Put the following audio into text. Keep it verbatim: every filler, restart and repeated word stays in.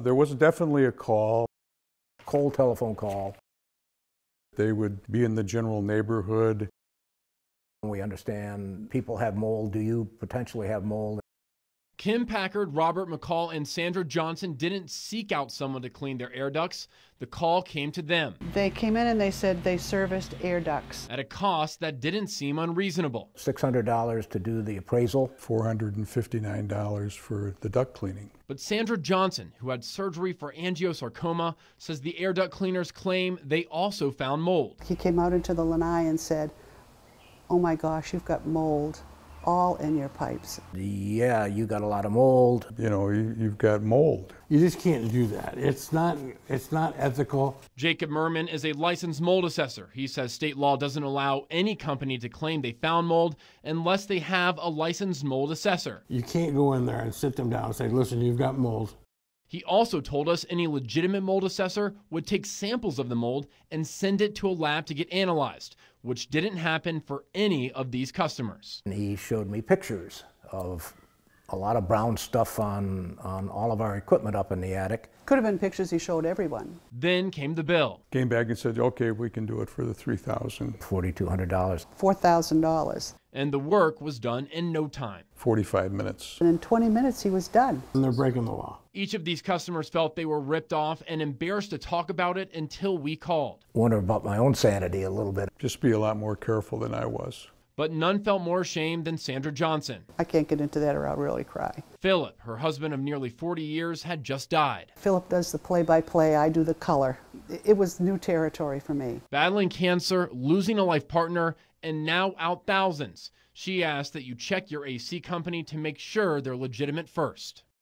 There was definitely a call. Cold telephone call. They would be in the general neighborhood. We understand people have mold. Do you potentially have mold? Kim Packard, Robert McCall, and Sandra Johnson didn't seek out someone to clean their air ducts. The call came to them. They came in and they said they serviced air ducts. At a cost that didn't seem unreasonable. six hundred dollars to do the appraisal. four hundred fifty-nine dollars for the duct cleaning. But Sandra Johnson, who had surgery for angiosarcoma, says the air duct cleaners claim they also found mold. He came out into the lanai and said, "Oh my gosh, you've got mold all in your pipes." Yeah, you got a lot of mold. You know, you, you've got mold. You just can't do that. It's not, it's not ethical. Jacob Merman is a licensed mold assessor. He says state law doesn't allow any company to claim they found mold unless they have a licensed mold assessor. You can't go in there and sit them down and say, listen, you've got mold. He also told us any legitimate mold assessor would take samples of the mold and send it to a lab to get analyzed, which didn't happen for any of these customers. And he showed me pictures of a lot of brown stuff on, on all of our equipment up in the attic. Could have been pictures he showed everyone. Then came the bill. Came back and said, okay, we can do it for the three thousand dollars. four thousand two hundred dollars. four thousand dollars. And the work was done in no time. forty-five minutes. And in twenty minutes he was done. And they're breaking the law. Each of these customers felt they were ripped off and embarrassed to talk about it until we called. Wonder about my own sanity a little bit. Just be a lot more careful than I was. But none felt more ashamed than Sandra Johnson. I can't get into that or I'll really cry. Philip, her husband of nearly forty years, had just died. Philip does the play-by-play, I do the color. It was new territory for me. Battling cancer, losing a life partner, and now out thousands. She asked that you check your A C company to make sure they're legitimate first.